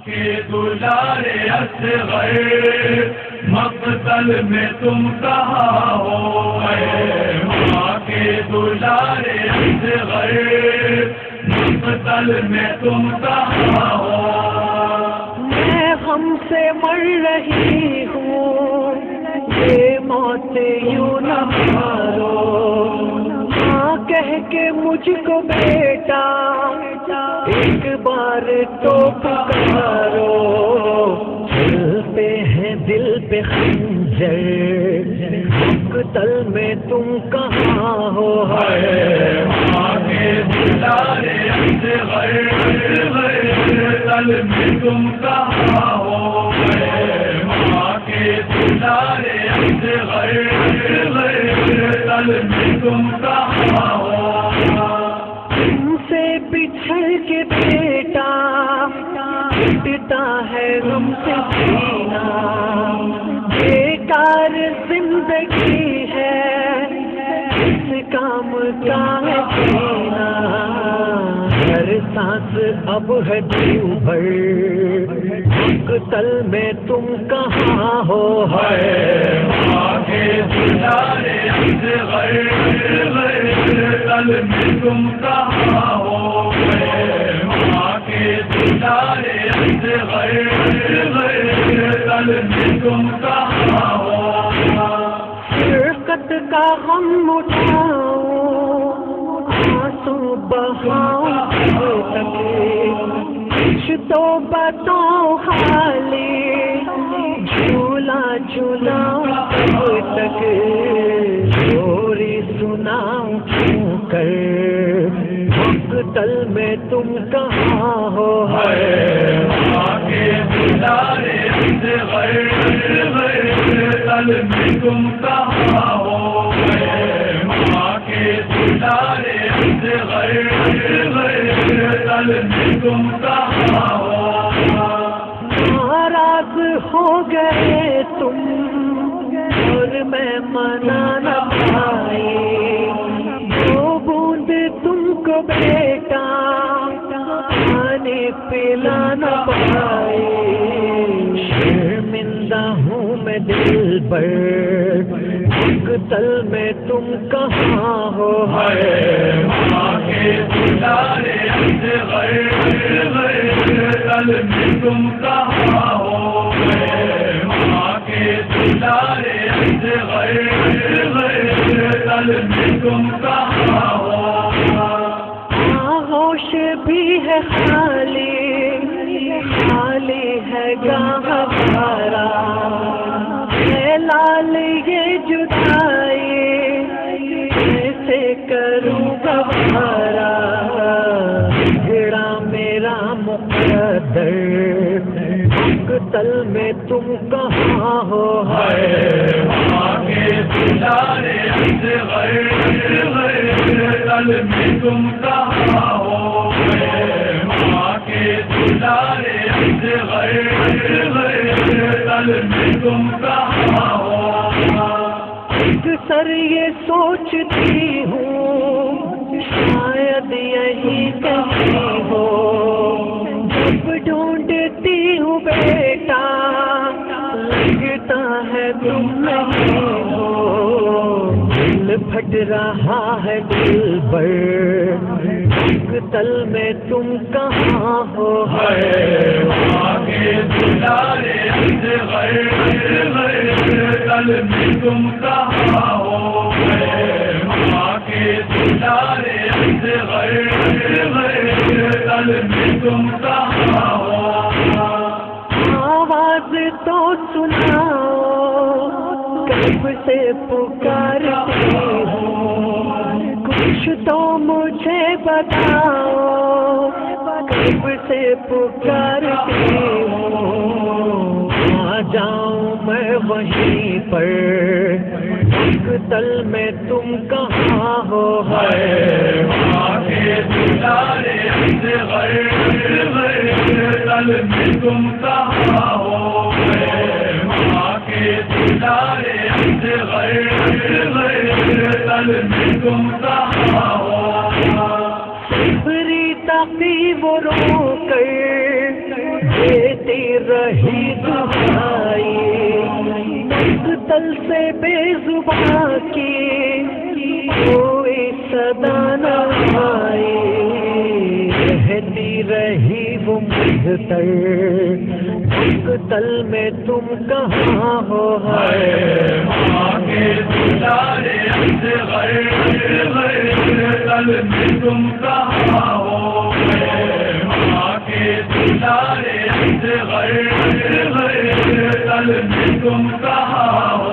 کے دلال اصغر مقتل میں تم کہاں ہو، ماں کے دلال اصغر مقتل میں تم کہاں ہو۔ میں غم سے مر رہی ہوں، یہ موت یوں نہ مارو، ماں کہہ کے مجھ کو بیٹا ایک بار تو پکارو۔ چلتے ہیں دل پہ خنجر، مقتل میں تم کہاں ہو، ماں کے دلال اصغر مقتل میں تم کہاں ہو، ماں کے دلال اصغر مقتل میں تم کہاں ہو۔ تم سے بچھڑ کے بیٹا پٹتا ہے غم سے سینہ، بیکار زندگی ہے اس کام کا ہے جینا، ہر سانس اب ہے ڈوبر، مقتل میں تم کہاں ہو، ماں کے دلال اصغر مقتل میں تم کہاں ہو، ماں کے دلال اصغر مقتل میں تم کہاں ہو۔ شرکت کا غم اٹھاؤں، آنسو بہاؤں تک، کچھ تو بتاؤ خالی، جھولا جھولاؤں کب تک، چوری سناؤں کیوں کر، مقتل میں تم کہاں ہو، ماں کے دلال اصغر مقتل میں تم کہاں ہو، ماں کے دلال اصغر مقتل میں تم کہاں ہو۔ ناراض ہو گئے تم اور میں منا نہ پائی، دو بوند تم کو بیٹا پانی پلا نہ پائی، شرمندہ ہوں میں دلبر، مقتل میں تم کہاں ہو، ماں کے دلال اصغر مقتل میں تم کہاں ہو، ماں کے دلال اصغر مقتل میں تم کہاں ہو۔ آغوش بھی ہے خالی، خالی ہے گاہ ہمارا، ہے لال یہ جدائی کیسے کروں گوارا، بگڑا میرا مقدر، مقتل میں تم کہاں ہو، ماں کے دلال اصغر مقتل میں تم کہاں ہو، ماں کے دلال اصغر مقتل میں تم کہاں ہو۔ اکثر یہ سوچتی ہوں شاید یہی کہیں ہو، جب ڈھونڈتی ہوں بیٹا لگتا ہے تم نہیں ہو، دل پھٹ رہا ہے دلبر، مقتل میں تم کہاں ہو، ماں کے دلال اصغر مقتل میں تم کہاں ہو، ماں کے دلال اصغر مقتل میں تم کہاں ہو۔ آواز تو سناؤ کب سے پکارتی ہوں، کچھ تو مجھے بتاؤ کب سے پکارتی ہوں، آ جاؤں میں وہیں پر، مقتل میں تم کہاں ہو، ماں کے دلال اصغر مقتل میں تم کہاں ہو، ماں کے دلال اصغر مقتل میں تم کہاں ہو۔ بری تقی وہ رو کر رہتی رہی دعائی مقتل سے بے زباں کی کوئی صدا نہ آئی رہتی رہی وہ مجھتر مقتل میں تم کہاں ہو ماں کے دلارے اصغر مقتل میں تم کہاں ہو ماں کے دلارے اصغر مقتل میں تم کہاں ہو